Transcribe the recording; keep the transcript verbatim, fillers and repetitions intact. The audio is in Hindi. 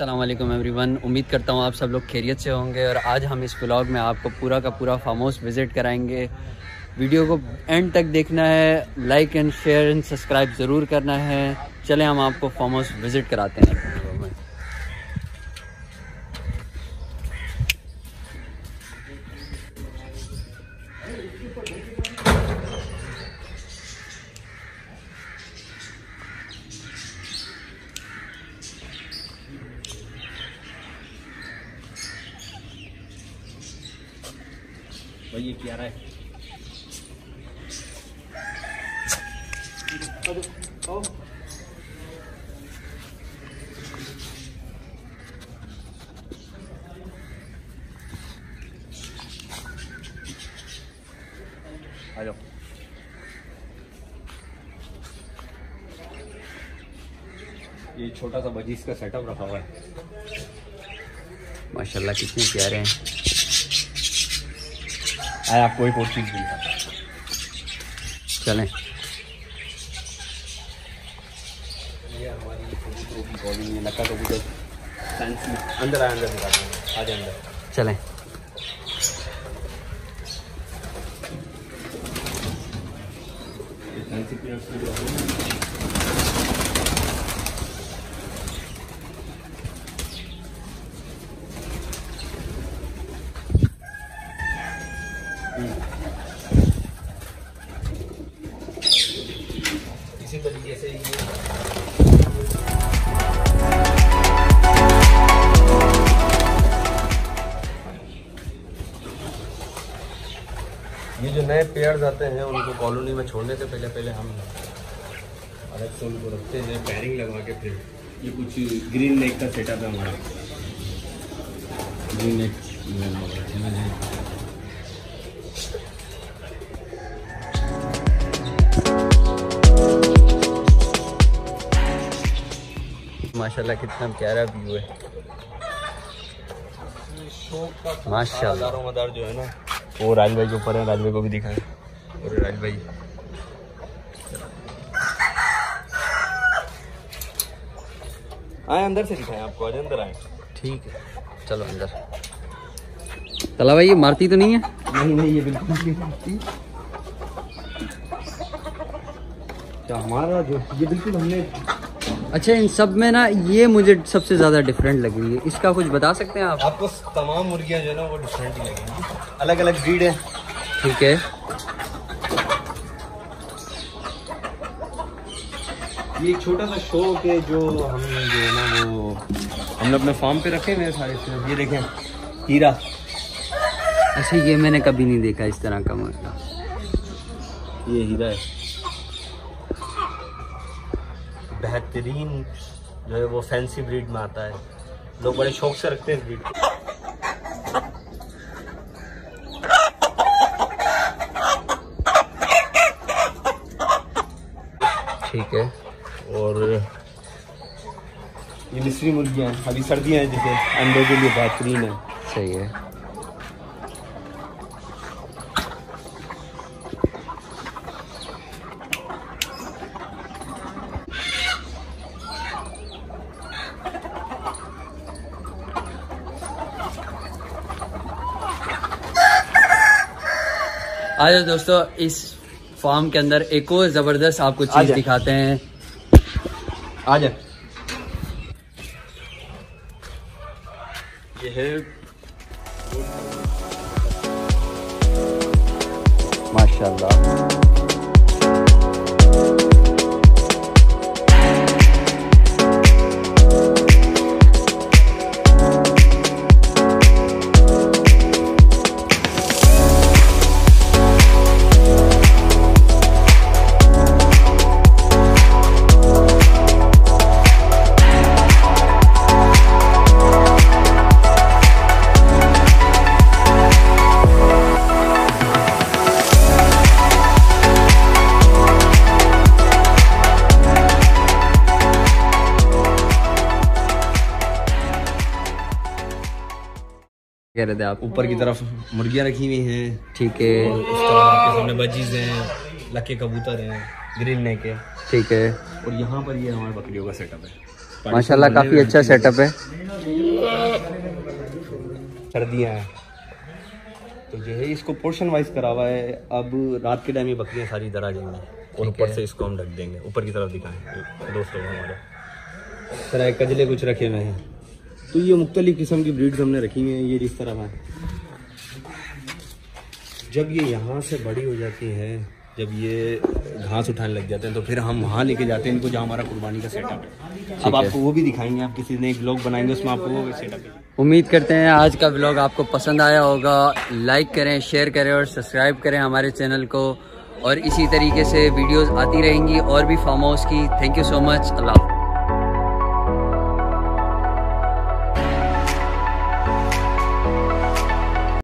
अस्सलाम वालेकुम एवरीवन। उम्मीद करता हूँ आप सब लोग खैरियत से होंगे और आज हम इस व्लॉग में आपको पूरा का पूरा फार्म हाउस विज़िट कराएंगे। वीडियो को एंड तक देखना है, like and share and subscribe ज़रूर करना है। चलें हम आपको फार्म हाउस विज़िट कराते हैं। भाई ये क्या रहा है? आ जाओ। ये छोटा सा बजीज का सेटअप रखा हुआ है। माशाल्लाह कितने प्यारे हैं। आया आपको एक और चीज़ भी चलें। ये हमारी कबूतरों की कॉलोनी है, लक्का कबूतर फैंसी। अंदर आए, अंदर दिखाते हैं, आ जाए अंदर। चलें। ये फैंसी पेयर्स इसी तरीके से ये जो नए पेयर्स आते हैं उनको कॉलोनी में छोड़ने से पहले पहले हम अलग से उनको रखते हैं, पैरिंग लगवा के। फिर ये कुछ ग्रीन नेक का सेटअप है हमारा। ग्रीन नेक माशाल्लाह कितना प्यारा व्यू है। माशाल्लाह मदार जो है ना वो राज भाई के ऊपर है। राज भाई को भी दिखाएं। और राज भाई आए, अंदर से दिखाएं आपको। आज अंदर आए। ठीक है चलो अंदर। तला भाई ये मारती तो नहीं है? नहीं नहीं ये बिल्कुल नहीं मारती। क्या हमारा जो ये बिल्कुल हमने। अच्छा इन सब में ना ये मुझे सबसे ज़्यादा डिफरेंट लग रही है। इसका कुछ बता सकते हैं आप? आपको तमाम मुर्गियाँ जो है ना वो डिफरेंट ही लगेंगी, अलग अलग ब्रीड है। ठीक है। ये एक छोटा सा शौक है जो हम जो है ना वो हमने अपने फार्म पे रखे हुए सारे। ये देखें हीरा। अच्छा ये मैंने कभी नहीं देखा इस तरह का मुर्गा। ये हीरा है, बेहतरीन जो है वो फैंसी ब्रीड में आता है। लोग बड़े शौक से रखते हैं इस ब्रीड को। ठीक है। और ये मिस्री मुर्गियाँ अभी सर्दियाँ हैं जिसे अंडों के लिए बेहतरीन है। सही है। आज दोस्तों इस फार्म के अंदर एक और जबरदस्त आपको चीज दिखाते हैं। आ जाए। ये है माशाल्लाह। कह रहे थे आप? ऊपर की तरफ मुर्गियाँ रखी हुई हैं। ठीक है। और उस तरफ आपके सामने बजीज हैं, लक्के कबूतर हैं, ग्रीन नेक है। ठीक है। और यहाँ पर ये हमारे बकरियों का सेटअप है। माशाल्लाह काफ़ी अच्छा सेटअप है। सर्दियाँ हैं तो जो है इसको पोर्शन वाइज करा हुआ है। अब रात के टाइम में बकरियाँ सारी इधर आ जाएंगी और ऊपर से इसको हम ढक देंगे। ऊपर की तरफ दिखाएं दोस्तों, हमारे तरह कजले कुछ रखे हुए हैं। तो ये मुख्तलिफ किस्म की ब्रीड्स हमने रखी हुई हैं। ये इस तरह है। जब ये यहाँ से बड़ी हो जाती है, जब ये घास उठाने लग जाते हैं तो फिर हम वहाँ लेके जाते हैं इनको, जहाँ हमारा कुर्बानी का सेटअप है। अब आपको वो भी दिखाएंगे। आप किसी ने एक ब्लॉग बनाएंगे उसमें आपको वो सेटअप। उम्मीद करते हैं आज का ब्लॉग आपको पसंद आया होगा। लाइक करें, शेयर करें और सब्सक्राइब करें हमारे चैनल को। और इसी तरीके से वीडियोस आती रहेंगी और भी फार्म हाउस की। Thank you so much. Allah.